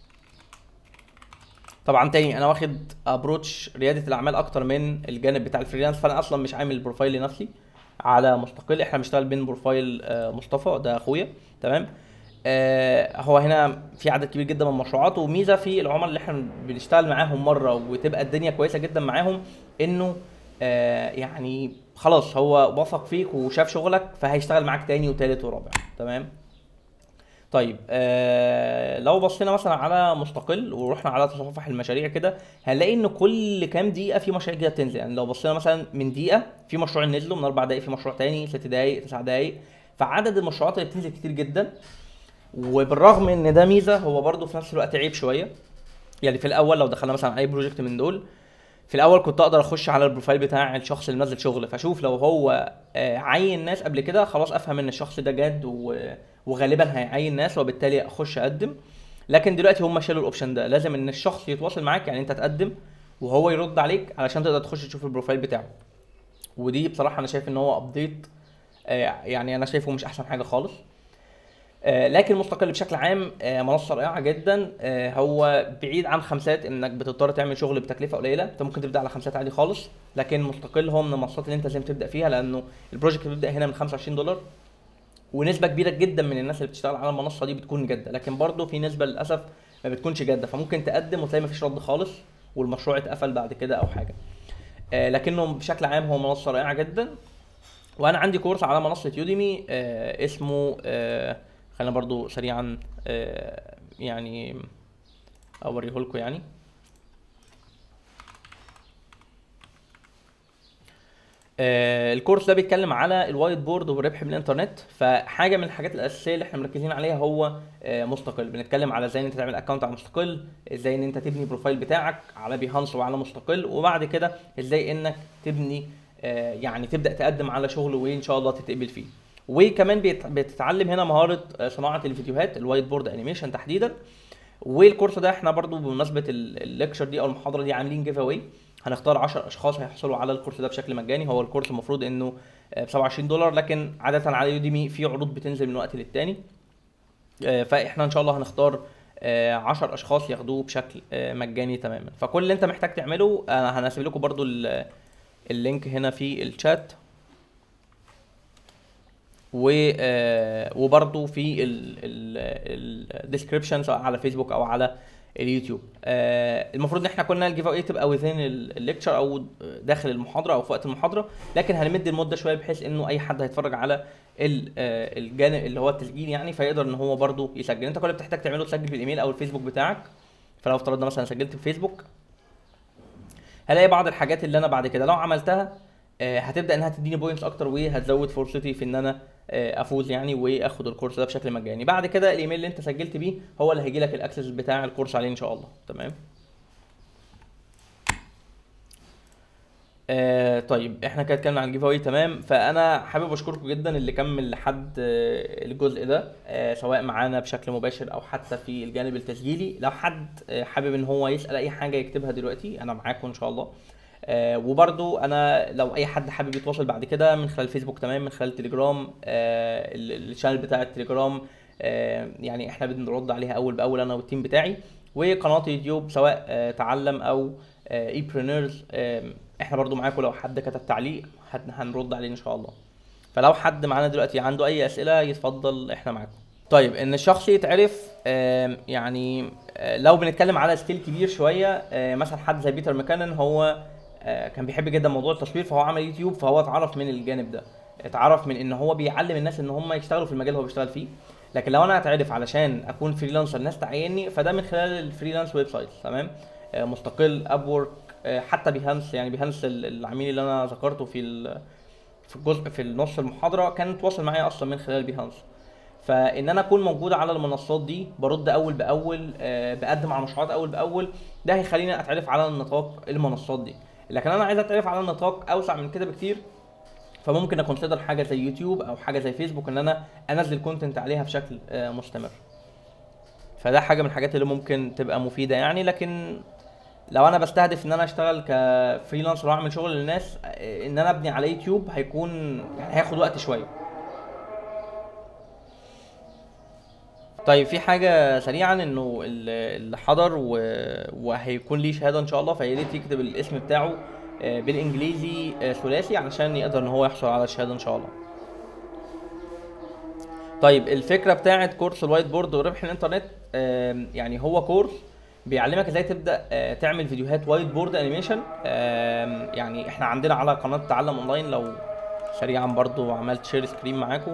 [SPEAKER 1] طبعا تاني انا واخد ابروتش رياده الاعمال اكتر من الجانب بتاع الفريلانس، فانا اصلا مش عامل البروفايل لنفسي على مستقل، احنا بنشتغل بين بروفايل آه، مصطفى ده اخويا. تمام. آه، هو هنا في عدد كبير جدا من المشروعات، وميزه في العملاء اللي احنا بنشتغل معاهم مره وتبقى الدنيا كويسه جدا معاهم، انه آه، يعني خلاص هو وثق فيك وشاف شغلك فهيشتغل معاك تاني وتالت ورابع. تمام. طيب آه لو بصينا مثلا على مستقل ورحنا على تصفح المشاريع كده، هنلاقي ان كل كام دقيقه في مشاريع جديده بتنزل. يعني لو بصينا مثلا من دقيقه في مشروع نزلوا، من اربع دقائق في مشروع تاني، ست دقائق، تسع دقائق، فعدد المشروعات اللي بتنزل كتير جدا. وبالرغم ان ده ميزه، هو برضه في نفس الوقت عيب شويه. يعني في الاول لو دخلنا مثلا على اي بروجكت من دول، في الاول كنت اقدر اخش على البروفايل بتاع الشخص اللي منزل شغل، فاشوف لو هو آه، عين ناس قبل كده، خلاص افهم ان الشخص ده جاد و- وغالبا هيعين ناس، وبالتالي اخش اقدم. لكن دلوقتي هم شالوا الاوبشن ده، لازم ان الشخص يتواصل معاك، يعني انت تقدم وهو يرد عليك علشان تقدر تخش تشوف البروفايل بتاعه. ودي بصراحه انا شايف ان هو ابديت، يعني انا شايفه مش احسن حاجه خالص. آه، لكن مستقل بشكل عام آه، منصه رائعه جدا. آه، هو بعيد عن خمسات انك بتضطر تعمل شغل بتكلفه قليله، انت ممكن تبدا على خمسات عادي خالص. لكن مستقل هو من المنصات اللي انت لازم تبدا فيها، لانه البروجكت بيبدا هنا من خمسة وعشرين دولار، ونسبه كبيره جدا من الناس اللي بتشتغل على المنصه دي بتكون جاده، لكن برضه في نسبه للاسف ما بتكونش جاده، فممكن تقدم وتلاقي مفيش رد خالص والمشروع اتقفل بعد كده او حاجه. آه، لكنه بشكل عام هو منصه رائعه جدا. وانا عندي كورس على منصه يوديمي آه اسمه آه خلينا برضو سريعا آه يعني اوريه لكم يعني. آه الكورس ده بيتكلم على الوايت بورد والربح من الانترنت. فحاجه من الحاجات الاساسيه اللي احنا مركزين عليها هو آه مستقل. بنتكلم على ازاي ان انت تعمل اكونت على مستقل، ازاي ان انت تبني بروفايل بتاعك على بيهانس وعلى مستقل، وبعد كده ازاي انك تبني آه يعني تبدا تقدم على شغل وان شاء الله تتقبل فيه. وكمان بيت- بتتعلم هنا مهاره آه، صناعه الفيديوهات، الوايت بورد انيميشن تحديدا. والكورس ده احنا برضو بمناسبه ال- الليكشر دي او المحاضره دي عاملين جيف اواي، هنختار عشرة اشخاص هيحصلوا على الكورس ده بشكل مجاني. هو الكورس المفروض انه ب سبعة وعشرين دولار، لكن عاده على يوديمي في عروض بتنزل من وقت للتاني. آه، فاحنا ان شاء الله هنختار آه، عشرة اشخاص ياخدوه بشكل آه، مجاني تماما. فكل اللي انت محتاج تعمله آه، هنسيب لكم برضو ال- اللينك هنا في الشات، و آه، وبرضو في الديسكريبشن سواء على فيسبوك او على اليوتيوب. آه، المفروض ان احنا كنا الجيف اوي تبقى وذين الليكتشر او داخل المحاضره او في وقت المحاضره، لكن هنمد المده شويه بحيث انه اي حد هيتفرج على ال- آه، الجانب اللي هو التسجيل يعني، فيقدر ان هو برضو يسجل. انت كل اللي بتحتاج تعمله تسجل بالايميل او الفيسبوك بتاعك. فلو افترضنا مثلا سجلت بفيسبوك، هلاقي بعض الحاجات اللي انا بعد كده لو عملتها آه، هتبدا انها تديني بوينتس اكتر، وهتزود فرصتي في ان انا آه، افوز يعني واخد الكورس ده بشكل مجاني. بعد كده الايميل اللي انت سجلت بيه هو اللي هيجي لك الاكسس بتاع الكورس عليه ان شاء الله. تمام. آه طيب احنا كده اتكلمنا عن الجيف اواي تمام. فانا حابب اشكركم جدا اللي كمل لحد آه الجزء ده، آه سواء معانا بشكل مباشر او حتى في الجانب التسجيلي. لو حد آه حابب ان هو يسال اي حاجه يكتبها دلوقتي، انا معاكم ان شاء الله. آه وبرضو انا لو اي حد حابب يتواصل بعد كده من خلال فيسبوك تمام، من خلال تليجرام، آه ال- الشانل بتاع التليجرام، آه يعني احنا بنرد عليها اول باول انا والتيم بتاعي. وقناه يوتيوب سواء آه تعلم او اي برينرز، احنا برضو معاكم. لو حد كتب تعليق هن- هنرد عليه ان شاء الله. فلو حد معانا دلوقتي عنده اي اسئله يتفضل، احنا معاكم. طيب ان الشخص يتعرف، آم، يعني آه، لو بنتكلم على ستيل كبير شويه، آه، مثلا حد زي بيتر ماكانن، هو آه، كان بيحب جدا موضوع التصوير، فهو عمل يوتيوب، فهو اتعرف من الجانب ده. اتعرف من ان هو بيعلم الناس ان هم يشتغلوا في المجال اللي هو بيشتغل فيه. لكن لو انا هتعرف علشان اكون فريلانسر ناس تعيني، فده من خلال الفريلانس ويب سايت تمام. آه، مستقل، ابورك، حتى بيهانس. يعني بيهانس ال- العميل اللي انا ذكرته في ال- في الجزء في النص المحاضره كان تواصل معايا اصلا من خلال بيهانس. فان انا اكون موجود على المنصات دي، برد اول باول، آه، بقدم على مشروعات اول باول، ده هيخليني اتعرف على النطاق المنصات دي. لكن انا عايز اتعرف على النطاق اوسع من كده بكتير، فممكن اكونسيدر حاجه زي يوتيوب او حاجه زي فيسبوك، ان انا انزل كونتنت عليها بشكل آه، مستمر. فده حاجه من الحاجات اللي ممكن تبقى مفيده يعني. لكن لو انا بستهدف ان انا اشتغل كفريلانسر واعمل شغل للناس، آه، ان انا ابني على يوتيوب هيكون يعني هياخد وقت شويه. طيب في حاجة سريعا، انه ال- اللي حضر و... وهيكون ليه شهادة ان شاء الله، فيا ريت يكتب الاسم بتاعه آه، بالانجليزي آه، ثلاثي، علشان يقدر ان هو يحصل على الشهادة ان شاء الله. طيب الفكرة بتاعت كورس الوايت بورد وربح الانترنت، آم، يعني هو كورس بيعلمك ازاي تبدأ آه، تعمل فيديوهات وايت بورد انيميشن. آم، يعني احنا عندنا على قناة تعلم اونلاين، لو سريعا برضو عملت شير سكرين معاكم.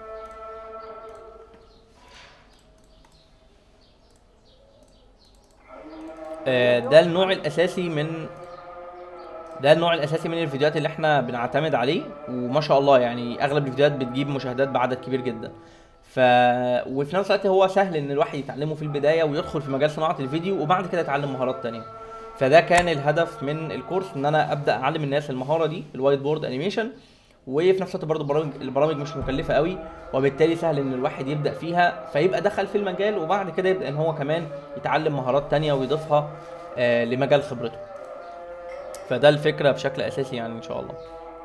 [SPEAKER 1] آه، ده النوع الاساسي من ده النوع الاساسي من الفيديوهات اللي احنا بنعتمد عليه. وما شاء الله يعني اغلب الفيديوهات بتجيب مشاهدات بعدد كبير جدا. ف وفي نفس الوقت هو سهل ان الواحد يتعلمه في البدايه ويدخل في مجال صناعه الفيديو، وبعد كده يتعلم مهارات تانية. فده كان الهدف من الكورس، ان انا ابدا اعلم الناس المهاره دي، الوايت بورد انيميشن. وفي نفس الوقت برضه البرامج البرامج مش مكلفه قوي، وبالتالي سهل ان الواحد يبدا فيها، فيبقى دخل في المجال، وبعد كده يبدا ان هو كمان يتعلم مهارات تانية ويضيفها آه، لمجال خبرته. فده الفكره بشكل اساسي يعني ان شاء الله.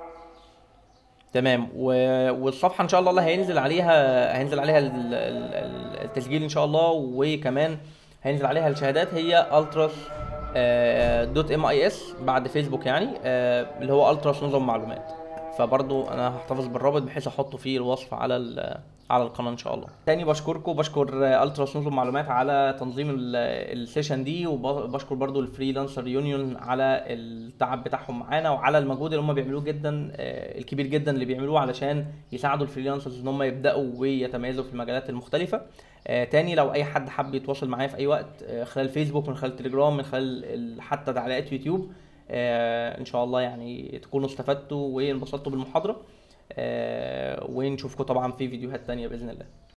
[SPEAKER 1] تمام. و... والصفحه ان شاء الله اللي هينزل عليها هينزل عليها ال- ال- ال- التسجيل ان شاء الله، وكمان هينزل عليها الشهادات، هي التراس دوت ام اي اس بعد فيسبوك يعني، آه، اللي هو التراس نظم معلومات. فبرضو انا هحتفظ بالرابط بحيث احطه في الوصف على ال- على القناه ان شاء الله. تاني بشكركم، بشكر آه، التراس نظم معلومات على تنظيم ال- السيشن دي، وبشكر برضو الفريلانسر يونيون على التعب بتاعهم معانا، وعلى المجهود اللي هم بيعملوه جدا، آه، الكبير جدا اللي بيعملوه علشان يساعدوا الفريلانسرز ان هم يبداوا ويتميزوا في المجالات المختلفه. آه، تاني لو اي حد حب يتواصل معايا في اي وقت، آه، خلال فيسبوك، من خلال تليجرام، من خلال ال- حتى تعليقات يوتيوب، آه، ان شاء الله يعني تكونوا استفدتوا وانبسطتوا بالمحاضرة. آه، ونشوفكم طبعا في فيديوهات تانية بإذن الله.